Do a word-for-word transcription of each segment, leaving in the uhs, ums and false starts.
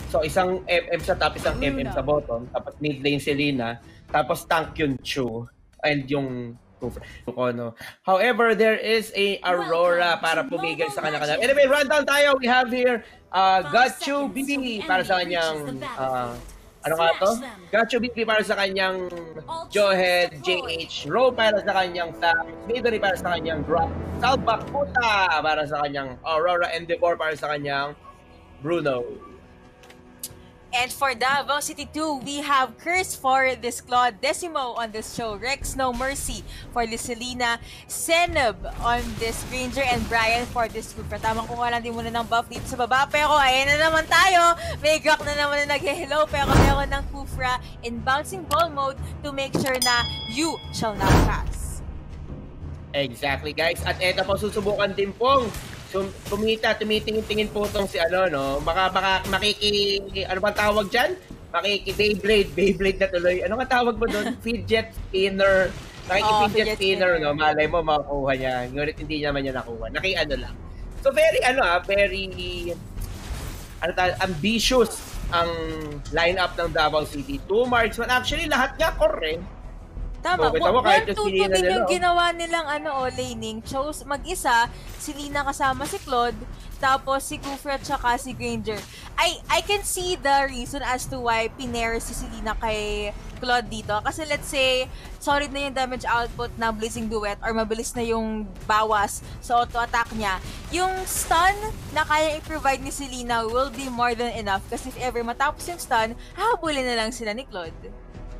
So isang M M sa top, isang M M sa bottom, tapos mid lane si Lina, tapos tank yung Chu, and yung no. However, there is a Aurora para pumigil sa kanya-kanya. Anyway, rundown tayo. We have here uh, Gachu B B para sa kanyang uh, ano nga to? Gachu B B para sa kanyang Jawhead, J H, Ro para sa kanyang Sam, Midori para sa kanyang Drop, Salbakuta para sa kanyang Aurora, and Devor para sa kanyang Bruno. And for Davao City two, we have Curse for this Claude, Decimo on this show, Rex No Mercy for this Selena, Seneb on this Ranger, and Brian for this group. Tamang kung lang din muna ng buff dito sa baba, pero ayan na naman tayo. May Gak na naman na nag-hello, pero meron ng Kufra in bouncing ball mode to make sure na you shall not pass. Exactly, guys. At eto po, susubukan din pong So, tumita, tumitingin-tingin po itong si ano, no? Baka, baka makiki, ano bang tawag dyan? Makiki Beyblade, Beyblade na tuloy. Ano nga tawag mo doon? Fidget spinner. Nakiki-fidget oh, spinner, no? Malay mo, makukuha niya. Ngunit hindi naman niya nakuha. Naki-ano lang. So, very, ano ah, very, ano tayo, ambitious ang lineup ng Davao City. Two marksman. Actually, lahat niya correct. Tama, one two two din yung ginawa nilang ano, oh, laning. Chose mag-isa, si Lina kasama si Claude, tapos si Kufra at saka si Granger. I I can see the reason as to why pinair si Selena kay Claude dito. Kasi let's say, solid na yung damage output na Blazing Duet or mabilis na yung bawas sa auto-attack niya. Yung stun na kaya i-provide ni Selena will be more than enough kasi if ever matapos yung stun, hahabulin na lang sila ni Claude.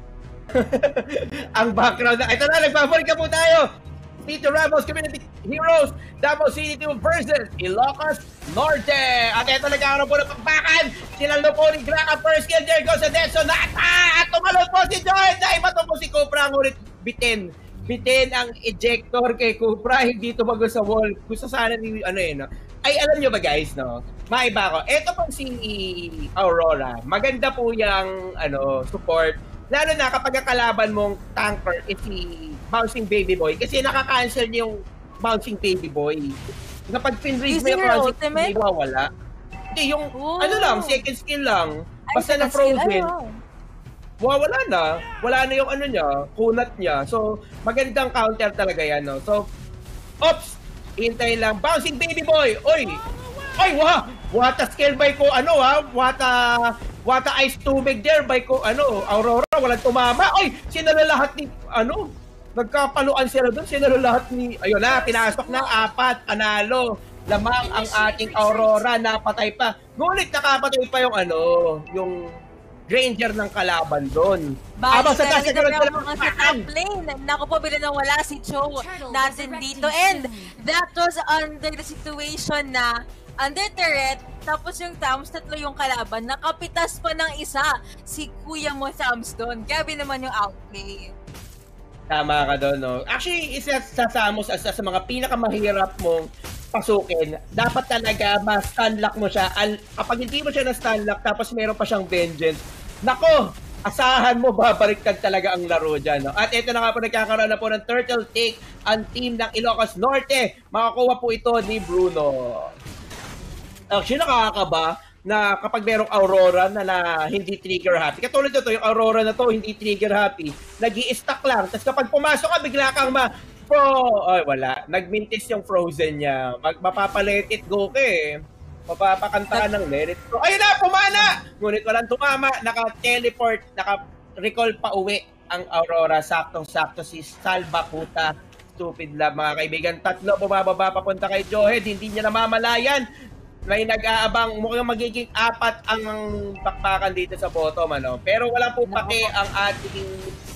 Ang background na, ito na, nagbabalik ka po tayo. Peter Ramos, Community Heroes, Davao City two versus Ilocos Norte. At ito nagkakaroon po ng pagbakan. Sinalo po ni Graka first kill. There goes sa Denso. Nata! At tumalon po si Joy. Dahil ba po si Cupra. Ngunit bitin. Bitin ang ejector kay Cupra. Hindi tumago sa wall. Gusto sana ni, ano yun, no? Ay, alam nyo ba guys, no? Maiba ko. Ito pong si Aurora. Maganda po yung, ano, support. Lalo na kapag ang kalaban mong tanker is si Bouncing Baby Boy kasi nakaka-cancel niya yung Bouncing Baby Boy. Kapag pin-read mo yung Bouncing Baby Boy, wala. Hindi, yung oh. ano lang, second skill lang. Basta na frozen. Wala na. Wala na yung ano niya, kunat niya. So, magandang counter talaga yan. No? So, ops! Hintay lang. Bouncing Baby Boy! Oy! Ay, wah! Wata skill by ko, ano ha? Wata... Wata ice tubig there by ko, ano, Aurora, walang tumama. Ay, sinalo lahat ni, ano, nagkapaluan sila doon, sinalo lahat ni, ayun na, pinasok na, apat, panalo. Lamang ang ating Aurora, napatay pa. Ngunit nakapatay pa yung, ano, yung Granger ng kalaban doon. Bali, sa taas na mga sa top lane. Naku po, bila nang wala si Cho natin dito. And that was under the situation na under turret, tapos yung Tams, tatlo yung kalaban, nakapitas pa ng isa, si Kuya mo Tams doon. Grabe naman yung outplay. Tama ka doon, no? Actually, isa sa Samus, as sa mga pinakamahirap mong pasukin, dapat talaga ma-stunlock mo siya. Al kapag hindi mo siya na-stunlock, tapos meron pa siyang vengeance, nako, asahan mo, babaliktad talaga ang laro dyan, no? At ito na nga po, nagkakaroon na po ng turtle take ang team ng Ilocos Norte. Makakuha po ito ni Bruno. Actually, nakakaba na kapag merong Aurora na, na hindi trigger happy. Katulad ito, yung Aurora na to, hindi trigger happy. Nag-i-stack lang. Tapos kapag pumasok ka, bigla kang ma... Pro! Ay, wala. Nag-mintis yung Frozen niya. Mag mapapalet it go ka eh. Mapapakanta ka ng let it go. Ayun na, pumana! Ngunit walang tumama. Naka-teleport, naka-recall pa uwi ang Aurora. Saktong-sakto si Salbakuta. Stupid love, mga kaibigan. Tatlo bumababa papunta kay Jawhead. Hindi niya namamalayan. May nag-aabang, mukhang magiging apat ang bakbakan dito sa bottom, ano. Pero wala po pake ang ating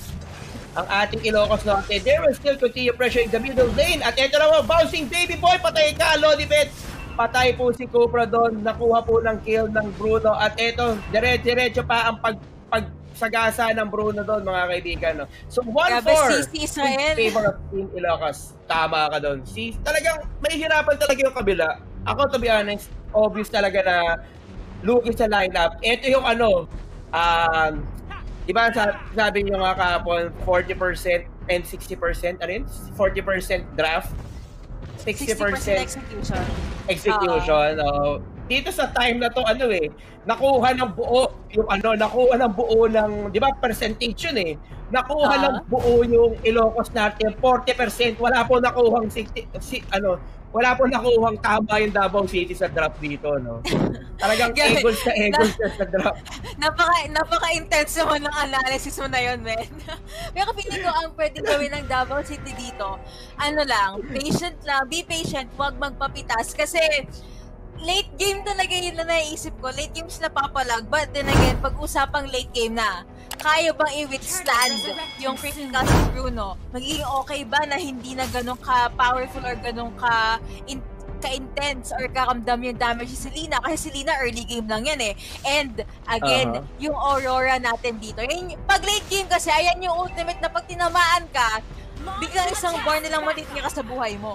ang ating Ilocos Norte. They will still continue pressuring the middle lane. At ito na po, Bouncing Baby Boy, patay ka, Lodibet. Patay po si Cupra doon, nakuha po ng kill ng Bruno. At ito, dire-diretso pa ang pag pagsagasa ng Bruno doon, mga kaibigan, no. So one four in favor of Team Ilocos. Tama ka doon. Si talagang may hirapan talaga yung kabila. Ako, to be honest, obvious talaga na lugi sa lineup. Ito yung ano, um, di ba sabi nyo nga kahapon, forty percent and sixty percent, ano yun? forty percent draft, sixty percent execution. Execution, uh, dito sa time na to, ano eh, nakuha ng buo, yung ano, nakuha ng buo ng, di ba, percentage yun eh. Nakuha uh-huh. ng buo yung Ilocos natin, forty percent, wala po nakuhang, sixty, si, ano, wala po nakuhang tama yung Davao City sa draft dito, no? Talagang eagles na eagles na sa draft. Napaka, napaka-intense naman ng analysis mo na yun, man. Pero feeling ko ang pwedeng gawin ng Davao City dito, ano lang, patient lang, be patient, huwag magpapitas. Kasi late game talaga yun na naiisip ko. Late game sila papalag, but then again, pag-usapang late game na, kaya bang i-withstand yung critical si Bruno? Magiging okay ba na hindi na ganun ka-powerful or ganun ka in ka-intense or kakamdam yung damage si Selena? Kasi Selena early game lang yan eh. And again, uh-huh. yung Aurora natin dito. Yung, pag late game kasi, ayan yung ultimate na pag tinamaan ka, biglang isang bar nilang matitira ka sa buhay mo.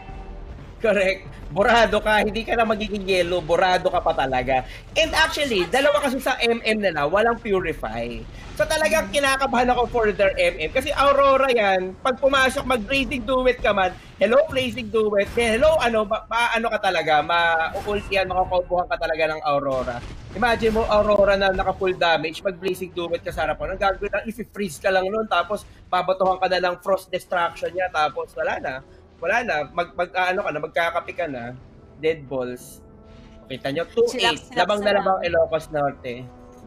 Correct. Borado ka, hindi ka na magiging yellow, borado ka pa talaga. And actually, dalawa kasi sa M M nila, walang purify. So talagang kinakabahan ako for their M M. Kasi Aurora yan, pag pumasok, mag-blazing duet ka man, hello blazing duet, then hello, ano, ma, ma ano ka talaga, ma-ultian, makakobuhan ka talaga ng Aurora. Imagine mo, Aurora na naka-full damage, mag-blazing duet ka sa harapan. Ang gagawin lang, if-freeze ka lang nun, tapos babatuhan ka na ng frost destruction niya, tapos wala na. Wala na, mag, mag uh, ano ka na, magkakapi ka na, dead balls. Kita nyo, two eight, labang na labang Ilocos Norte.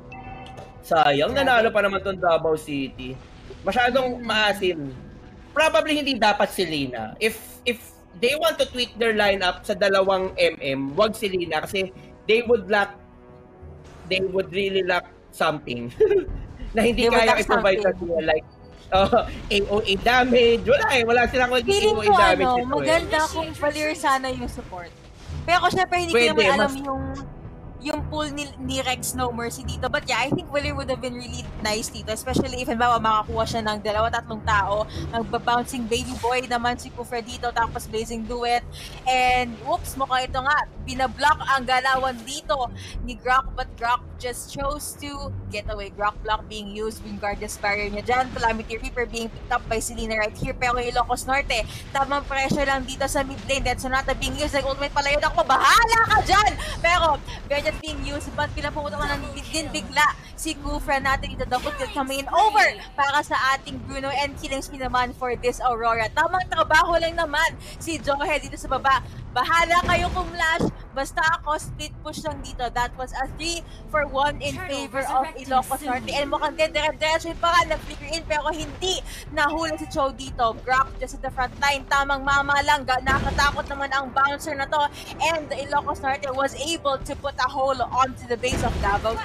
Sayang, nanalo pa naman tong Davao City. Masyadong maasim. Probably hindi dapat si Lina. If if they want to tweak their lineup sa dalawang M M, wag si Lina kasi they would lack, they would really lack something na hindi they kaya i-provide sa sila, like Uh, A O A damage. Wala eh. Wala silang magiging A O A damage. Feeling ko ano, maganda eh. Kung Valir sana yung support. Pero ako syempre hindi ko naman alam mas... yung yung pull ni, ni Rex No Mercy dito. But yeah, I think Valir would have been really nice dito. Especially if halimbawa makakuha siya ng dalawa tatlong tao. Magba-bouncing baby boy naman si Kufra dito. Tapos blazing duet. And whoops, mukhang ito nga. Binablock ang galawan dito ni Grok. But Grok just chose to get away. Grok block being used. Wingardium barrier niya dyan. Calamity Reaper being picked up by Selena right here. Pero yung Ilocos Norte, tamang pressure lang dito sa mid lane. Then Sonata being used. Like ultimate pala yun ako. Bahala ka dyan! Pero, Gadget being used. But pinapunta ka na din bigla si Kufra natin dito. Double kill coming in over para sa ating Bruno. And killing spin naman for this Aurora. Tamang trabaho lang naman si Johe dito sa baba. Bahala kayo kung Flash. Basta ako, split push lang dito. That was a three for one in favor of Ilocos Norte. And mukhang din, dire-diretso pa nga, nag-flicker in, pero hindi nahula si Cho dito. Grok just at the front line. Tamang mama lang. Nakatakot naman ang bouncer na to. And the Ilocos Norte was able to put a hole onto the base of Davao.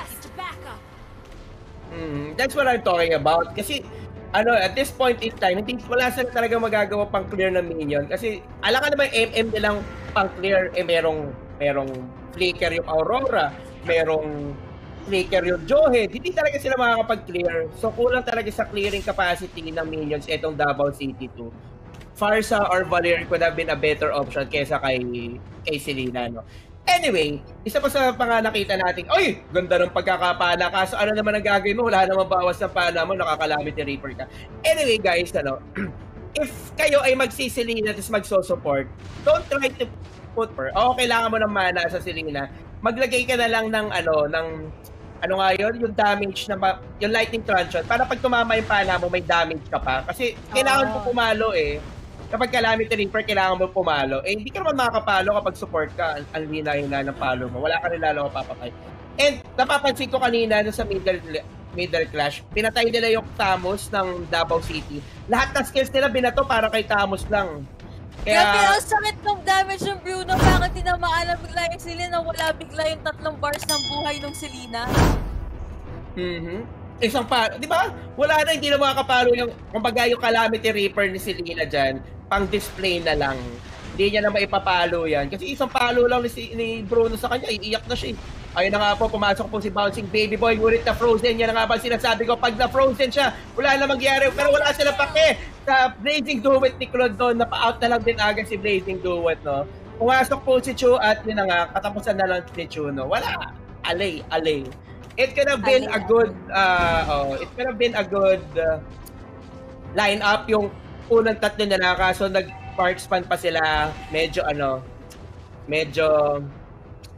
Mm, that's what I'm talking about. Kasi, ano, at this point in time, hindi wala sila talaga magagawa pang clear ng minion. Kasi, alam ka naman, M M nilang pang clear, eh, merong merong flicker yung Aurora, merong flicker yung Johe, hindi talaga sila makakapag-clear. So, kulang talaga sa clearing capacity ng minions itong Davao City two. Farsa or Valir could have been a better option kesa kay, kay Selena, no? Anyway, isa pa sa mga nakita natin, oy, ganda ng pagkakapana. Kaso ano naman ang gagawin mo? Wala naman bawas ng pana mo, nakakalamity reaper ka. Anyway, guys, ano, if kayo ay magsisilina at magso-support, don't try to put her. O, kailangan mo ng mana sa Selena. Maglagay ka na lang ng ano, ng ano nga yun, yung damage na yung lightning truncheon para pag tumama yung pana mo, may damage ka pa. Kasi kailangan mo pumalo eh. Kapag calamity reaper, kailangan mo pumalo. Eh, hindi ka naman makakapalo kapag support ka. Ang hina-hina ng palo mo. Wala ka rin lalo papatay. And napapansin ko kanina sa middle middle clash, pinatay nila yung Tamos ng Davao City. Lahat ng skills nila binato para kay Tamos lang. Kaya, Grabe, ang sakit ng damage ng Bruno. Bakit tinamaan na bigla yung Selena? Wala bigla yung tatlong bars ng buhay ng Selena. Mm-hmm. Isang pa, di ba? Wala na, hindi na makakapalo yung, kumbaga yung Calamity Reaper ni Selena dyan, pang display na lang. Hindi niya na maipapalo yan. Kasi isang palo lang ni, ni Bruno sa kanya, iiyak na siya. Ayun na nga po, pumasok po si Bouncing Baby Boy, ngunit na frozen. Yan na nga ba sinasabi ko, pag na-frozen siya, wala na mangyari. Pero wala sila pake sa Blazing Duet ni Claude doon, napa-out na lang din agad si Blazing Duet, no? Pumasok po si Chu at yun na nga, katapusan na lang ni Chu, no? Wala. Alay, alay. It could have been alay, a good, uh, oh, it could have been a good uh, line-up yung unang tatlo na lang, kaso nag-park span pa sila, medyo ano, medyo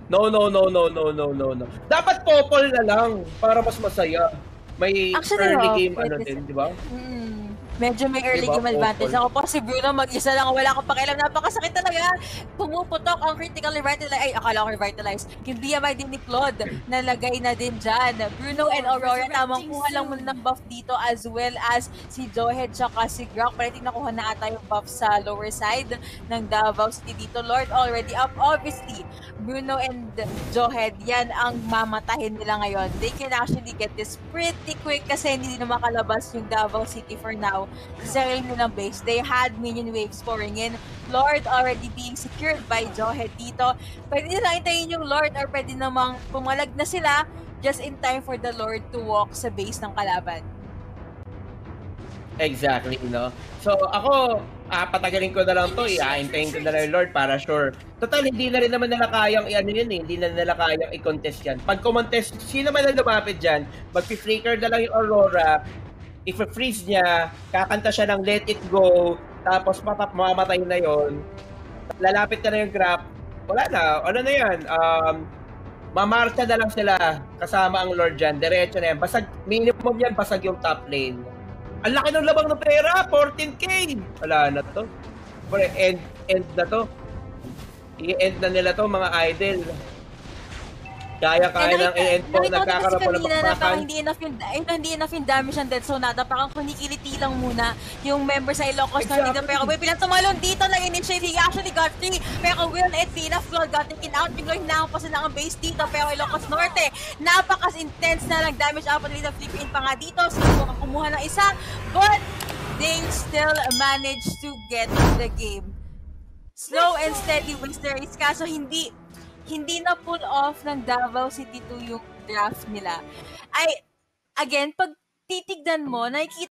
No, no, no, no, no, no, no, no. Dapat popol na lang para mas masaya. May Actually, early oh, game ano pwede din, sa- di ba? Mm. Medyo may early Diba, game advantage. Popol? Ako po si Bruno, mag-isa lang. Wala akong pakialam. Napakasakit talaga. Pumuputok ang critical revitalize. Ay, akala ko revitalize. Yung B M I din ni Claude, nalagay na din dyan. Bruno and Aurora, tamang kuha lang muna ng buff dito as well as si Johead tsaka si Grock. Pero nakuha na ata yung buff sa lower side ng Davao City dito. Lord already up. Obviously, Bruno and Johead, yan ang mamatahin nila ngayon. They can actually get this pretty quick kasi hindi na makalabas yung Davao City for now. Sa sarili nilang base, they had minion waves pouring in. Lord already being secured by Johead dito. Pwede nila hintayin yung Lord or pwede namang pumalag na sila just in time for the Lord to walk sa base ng kalaban. Exactly, no? So, ako, ah, patagalin ko na lang to, i-aantayin ko na lang yung Lord para sure. Total, hindi na rin naman nila kayang i-ano yun eh, hindi na nila kayang i-contest yan. Pag kumontest, sino man ang lumapit dyan, mag-flicker na lang yung Aurora, if-freeze niya, kakanta siya ng Let It Go, tapos papap mamamatay na yon. Lalapit na na yung Grab, wala na, ano na yan, um, mamarcha na lang sila kasama ang Lord dyan, diretso na yan. Basag, minimum yan, basag yung top lane. Ang laki ng labang ng pera, fourteen K! Wala na to. Pre, end, end na to. I-end na nila to, mga idol. Kaya-kaya ng i-end po, nagkakaroon po ng kanina na parang bakbakan. hindi enough yung, eh, hindi enough yung damage ng Dead Zone nata. Parang kunikiliti lang muna yung member sa Ilocos na dito. Exactly. Pero may pinang tumalon dito ng initiate. He actually got three. Pero will it be enough? Claude got taken out. Biglang hinahang pa sila ang base dito. Pero Ilocos Norte, napakas-intense na lang damage out nila. Flip in pa nga dito. Sino kumuha ng isa. But they still managed to get the game. Slow and steady wins the race. Kaso hindi hindi na pull off ng Davao City two yung draft nila. Ay, again, pag titignan mo, nakikita